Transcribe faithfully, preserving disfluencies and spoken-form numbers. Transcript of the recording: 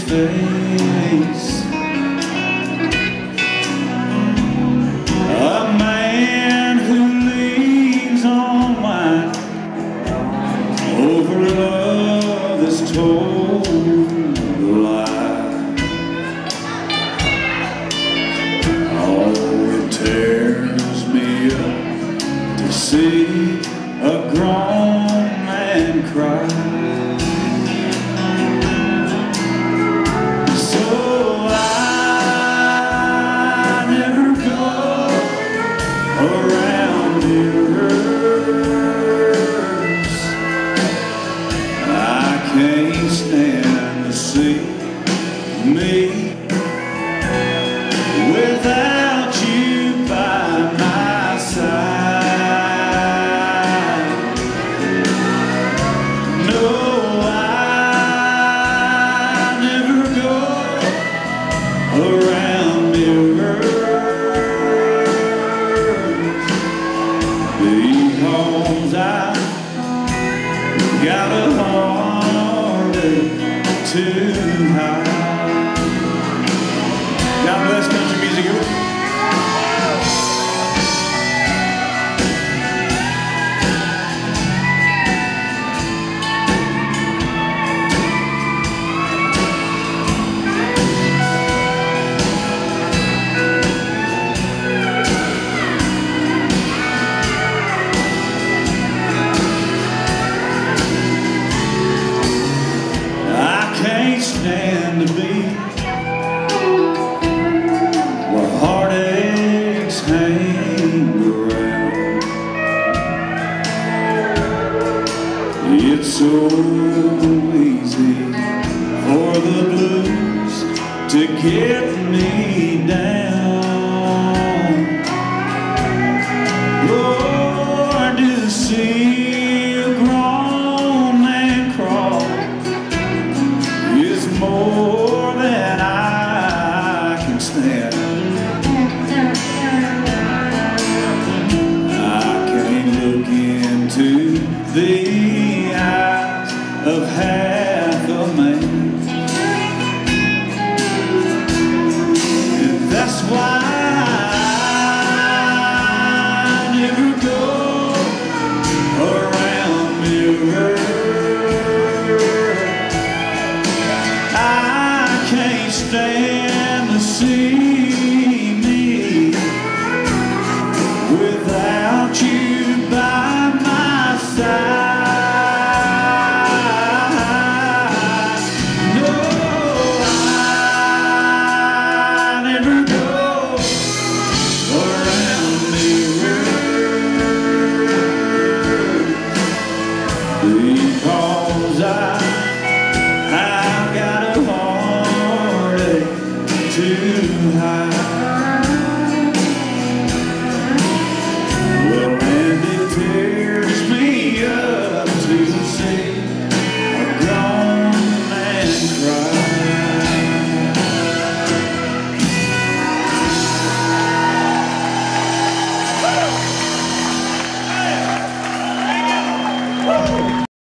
face. A man who leans on wine over love that's told a lie. Oh, it tears me up to see a grown man cry. So I never go around mirrors. I can't stand to see me without you by my side. No, I never go around mirrors, because I got a heartache too high. God bless country music. Stand to be where heartaches hang around. It's so easy for the blues to get me down. Lord, to see a grown man crawl is more than I can stand. I can't look into the eyes of half a man, and that's why I never go around mirrors. Can't stand to see me without